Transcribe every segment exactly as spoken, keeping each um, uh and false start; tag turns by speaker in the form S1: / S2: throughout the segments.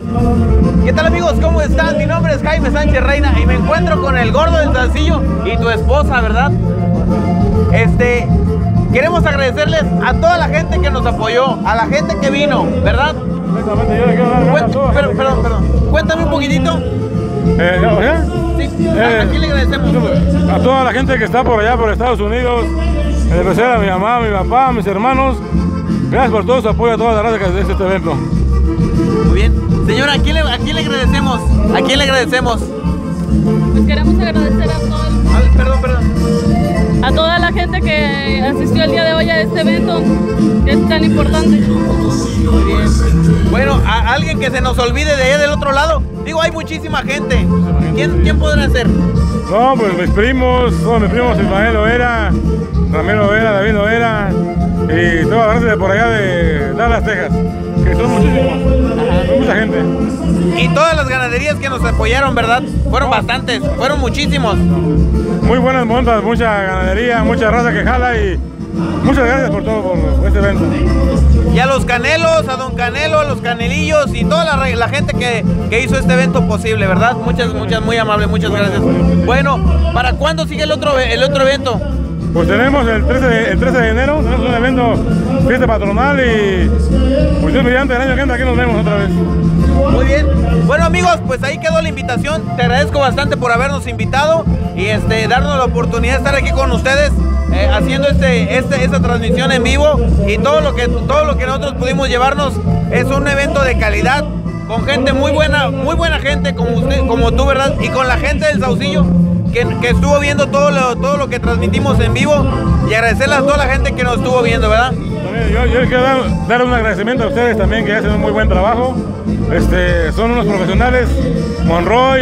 S1: ¿Qué tal, amigos? ¿Cómo están? Mi nombre es Jaime Sánchez Reina y me encuentro con el gordo del Salsillo y tu esposa, ¿verdad? Este, queremos agradecerles a toda la gente que nos apoyó, a la gente que vino, ¿verdad?
S2: Exactamente, yo le quiero dar gracias a toda la
S1: Pero,
S2: gente.
S1: perdón, perdón. Cuéntame un poquitito.
S2: Eh, ¿ya? ¿Ya?
S1: Sí.
S2: Eh,
S1: ¿A quién le agradecemos?
S2: A toda la gente que está por allá, por Estados Unidos, en especial a mi mamá, a mi papá, a mis hermanos. Gracias por todo su apoyo a toda la raza que hace este evento.
S1: Muy bien. Señora, ¿a quién, le, ¿a quién le agradecemos? ¿A quién le agradecemos?
S3: Pues queremos agradecer a todo el-
S1: A ver, perdón, perdón.
S3: a toda la gente que asistió el día de hoy a este evento que es tan importante.
S1: Muy bien. Bueno, a alguien que se nos olvide de allá del otro lado. Digo, hay muchísima gente. ¿Quién, quién podrá ser?
S2: No, pues mis primos, todos mis primos, Ismael Loera, Ramiro Loera, David Loera y toda la raza de por allá de Dallas, Texas, que son muchísimos, son mucha gente.
S1: Y todas las ganaderías que nos apoyaron, ¿verdad? Fueron bastantes, fueron muchísimos.
S2: Muy buenas montas, mucha ganadería, mucha raza que jala y muchas gracias por todo, por este evento.
S1: Y a los Canelos, a Don Canelo, a los Canelillos y toda la, la gente que, que hizo este evento posible, ¿verdad? Muchas, muchas, muy amables, muchas gracias. Bueno, ¿para cuándo sigue el otro, el otro evento?
S2: Pues tenemos el trece de, el trece de enero, tenemos un evento, fiesta patronal y pues Dios mediante el año que entra aquí nos vemos otra vez.
S1: Muy bien. Bueno, amigos, pues ahí quedó la invitación. Te agradezco bastante por habernos invitado y este, darnos la oportunidad de estar aquí con ustedes eh, haciendo este, este, esta transmisión en vivo y todo lo que todo lo que nosotros pudimos llevarnos es un evento de calidad con gente muy buena, muy buena gente como usted, como tú, ¿verdad? Y con la gente del Saucillo que, que estuvo viendo todo lo, todo lo que transmitimos en vivo y agradecerle a toda la gente que nos estuvo viendo, ¿verdad?
S2: Yo, yo quiero dar, dar un agradecimiento a ustedes también que hacen un muy buen trabajo. Este, son unos profesionales, Monroy,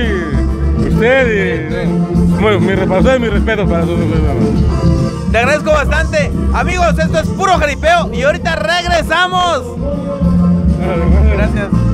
S2: usted, y muy, mi, para ustedes mis respetos para sus.
S1: Te agradezco bastante. Amigos, esto es puro jaripeo y ahorita regresamos.
S2: Gracias.
S1: Gracias.